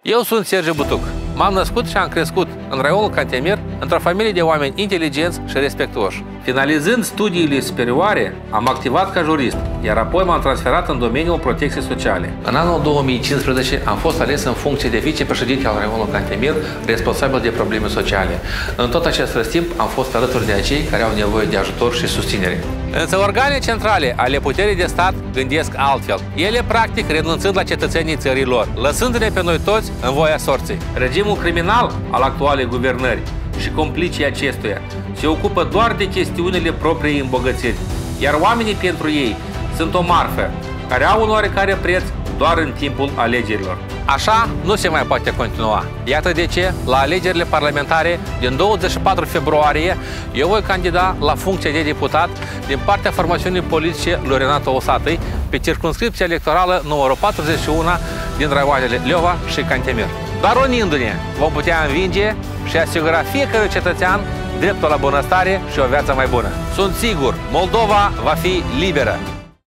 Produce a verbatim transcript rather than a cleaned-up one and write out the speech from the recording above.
Eu sunt Sergiu Butuc. M-am născut și am crescut în raionul Cantemir, într-o familie de oameni inteligenți și respectuoși. Finalizând studiile superioare, am activat ca jurist, iar apoi m-am transferat în domeniul protecției sociale. În anul două mii cincisprezece am fost ales în funcție de vicepreședinte al raionului Cantemir, responsabil de probleme sociale. În tot acest timp am fost alături de acei care au nevoie de ajutor și susținere. Însă organele centrale ale puterii de stat gândesc altfel. Ele, practic, renunțând la cetățenii țării lor, lăsându-ne pe noi toți în voia sorții. Regimul criminal al actualei guvernări și complicii acestuia se ocupă doar de chestiunile propriei îmbogățiri, iar oamenii pentru ei sunt o marfă, care au un oarecare preț doar în timpul alegerilor. Așa nu se mai poate continua. Iată de ce, la alegerile parlamentare din douăzeci și patru februarie, eu voi candida la funcția de deputat din partea formațiunii politice lui Renato Osatăi pe circumscripția electorală numărul patruzeci și unu din raioanele Leova și Cantemir. Doar unindu-ne vom putea învinge și asigura fiecare cetățean dreptul la bunăstare și o viață mai bună. Sunt sigur, Moldova va fi liberă.